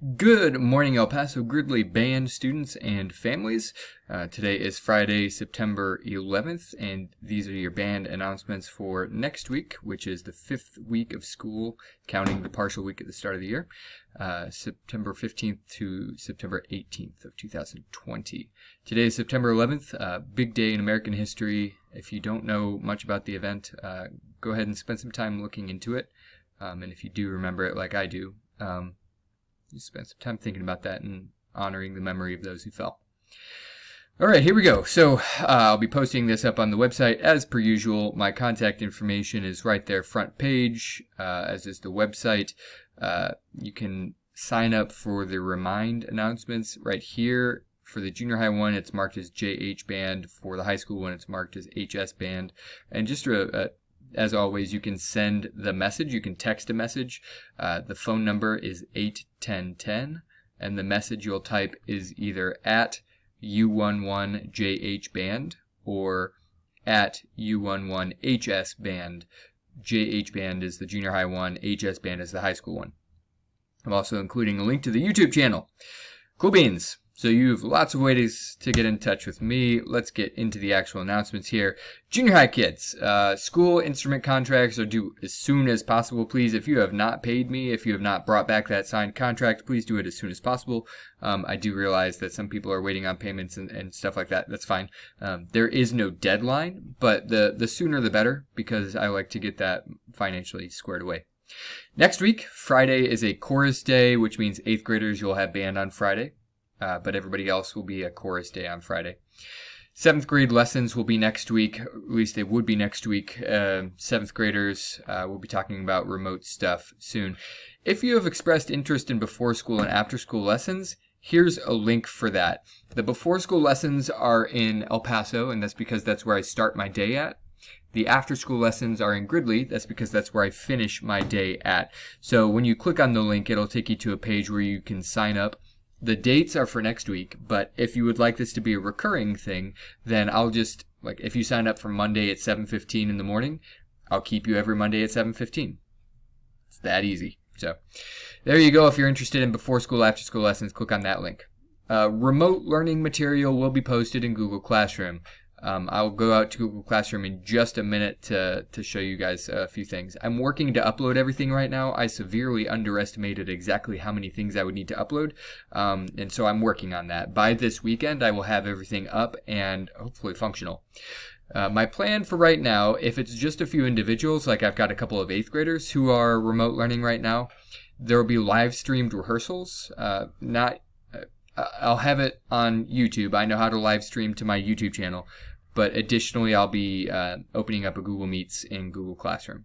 Good morning, El Paso Gridley Band students and families. Today is Friday, September 11th, and these are your band announcements for next week, which is the 5th week of school, counting the partial week at the start of the year, September 15th to September 18th of 2020. Today is September 11th, big day in American history. If you don't know much about the event, go ahead and spend some time looking into it, and if you do remember it like I do, you spend some time thinking about that and honoring the memory of those who fell. All right, here we go. So I'll be posting this up on the website as per usual. My contact information is right there, front page, as is the website. You can sign up for the Remind announcements right here. For the junior high one, it's marked as JH Band. For the high school one, it's marked as HS Band. And just as always, you can send the message. You can text a message. The phone number is 81010, and the message you'll type is either at U11JH or at U11HS Band. JH Band is the junior high one. HS Band is the high school one. I'm also including a link to the YouTube channel. Cool beans. So you have lots of ways to get in touch with me. Let's get into the actual announcements here. Junior high kids, school instrument contracts are due as soon as possible. Please, if you have not paid me, if you have not brought back that signed contract, please do it as soon as possible. I do realize that some people are waiting on payments and stuff like that. That's fine. There is no deadline, but the sooner the better, because I like to get that financially squared away. Next week, Friday, is a chorus day, which means 8th graders, you'll have band on Friday. But everybody else will be a chorus day on Friday. 7th grade lessons will be next week, at least they would be next week. 7th graders, we'll be talking about remote stuff soon. If you have expressed interest in before school and after school lessons, here's a link for that. The before school lessons are in El Paso, and that's because that's where I start my day at. The after school lessons are in Gridley. That's because that's where I finish my day at. So when you click on the link, it'll take you to a page where you can sign up. The dates are for next week, but if you would like this to be a recurring thing, then I'll just, like, if you sign up for Monday at 7:15 in the morning, I'll keep you every Monday at 7:15. It's that easy. So there you go. If you're interested in before school, after school lessons, click on that link. Remote learning material will be posted in Google Classroom. I'll go out to Google Classroom in just a minute to show you guys a few things. I'm working to upload everything right now. I severely underestimated exactly how many things I would need to upload, and so I'm working on that. By this weekend, I will have everything up and hopefully functional. My plan for right now, if it's just a few individuals, like I've got a couple of 8th graders who are remote learning right now, there will be live streamed rehearsals. I'll have it on YouTube. I know how to live stream to my YouTube channel. But additionally, I'll be opening up a Google Meets in Google Classroom.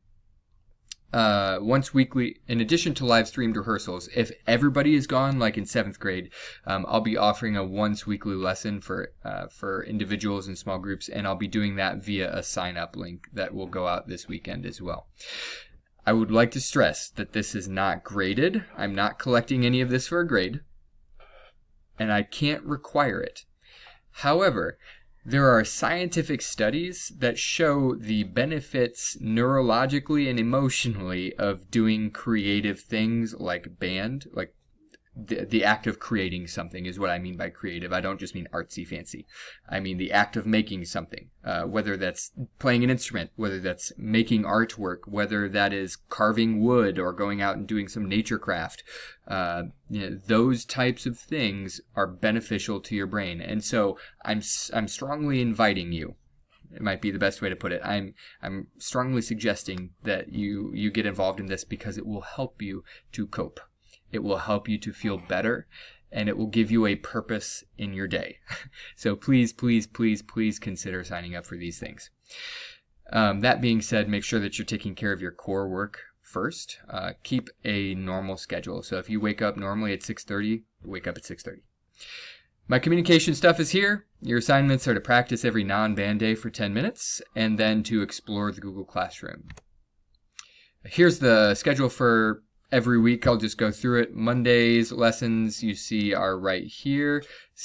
Once weekly, in addition to live streamed rehearsals, if everybody is gone, like in 7th grade, I'll be offering a once weekly lesson for individuals and small groups, and I'll be doing that via a sign-up link that will go out this weekend as well. I would like to stress that this is not graded. I'm not collecting any of this for a grade, and I can't require it. However, there are scientific studies that show the benefits neurologically and emotionally of doing creative things like band, like the act of creating something is what I mean by creative. I don't just mean artsy fancy. I mean the act of making something, whether that's playing an instrument, whether that's making artwork, whether that is carving wood or going out and doing some nature craft. Those types of things are beneficial to your brain. And so I'm strongly inviting you. It might be the best way to put it. I'm strongly suggesting that you get involved in this because it will help you to cope. It will help you to feel better, and it will give you a purpose in your day. So please, please, please, please consider signing up for these things. That being said, make sure that you're taking care of your core work first. Keep a normal schedule. So if you wake up normally at 6:30, wake up at 6:30. My communication stuff is here. Your assignments are to practice every non-band day for 10 minutes, and then to explore the Google Classroom. Here's the schedule for every week. I'll just go through it. Monday's lessons you see are right here.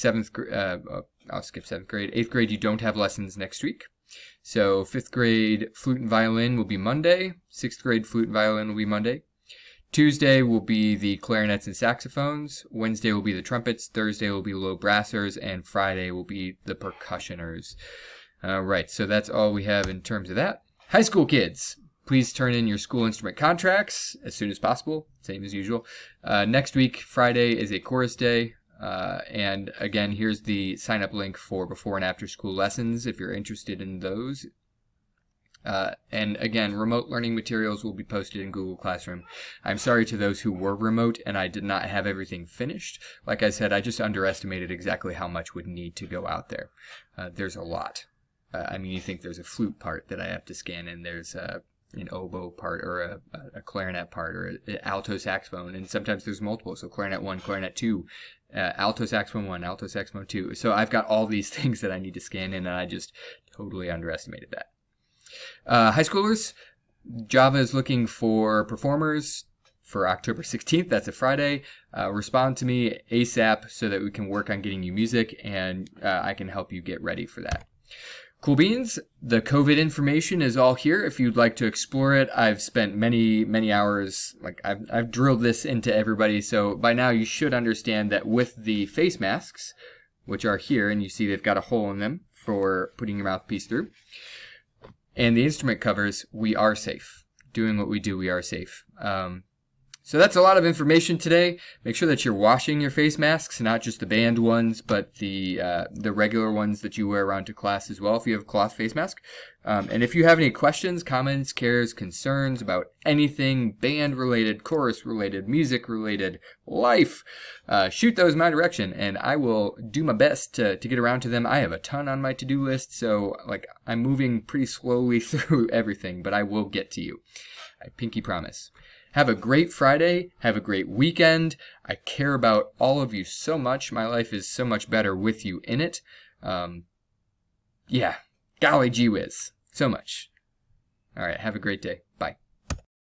I'll skip 7th grade. 8th grade, you don't have lessons next week. So 5th grade flute and violin will be Monday. 6th grade flute and violin will be Monday. Tuesday will be the clarinets and saxophones. Wednesday will be the trumpets. Thursday will be low brassers. And Friday will be the percussioners. All right, so that's all we have in terms of that. High school kids, please turn in your school instrument contracts as soon as possible, same as usual. Next week, Friday, is a chorus day. And again, here's the sign-up link for before and after school lessons if you're interested in those. And again, remote learning materials will be posted in Google Classroom. I'm sorry to those who were remote and I did not have everything finished. Like I said, I just underestimated exactly how much would need to go out there. There's a lot. I mean, you think there's a flute part that I have to scan in. There's an oboe part or a clarinet part or an alto saxophone. And sometimes there's multiple. So clarinet 1, clarinet 2, alto saxophone 1, alto saxophone 2. So I've got all these things that I need to scan in and I just totally underestimated that. High schoolers, Java is looking for performers for October 16th. That's a Friday. Respond to me ASAP so that we can work on getting you music and I can help you get ready for that. Cool beans, the COVID information is all here if you'd like to explore it. I've spent many hours, like I've drilled this into everybody, so by now you should understand that with the face masks, which are here, and you see they've got a hole in them for putting your mouthpiece through, and the instrument covers, we are safe. Doing what we do, we are safe. So that's a lot of information today. Make sure that you're washing your face masks, not just the band ones, but the regular ones that you wear around to class as well if you have a cloth face mask. And if you have any questions, comments, cares, concerns about anything band-related, chorus-related, music-related, life, shoot those my direction, and I will do my best to get around to them. I have a ton on my to-do list, so like I'm moving pretty slowly through everything, but I will get to you. I pinky promise. Have a great Friday. Have a great weekend. I care about all of you so much. My life is so much better with you in it. Yeah. Golly gee whiz. So much. All right. Have a great day. Bye.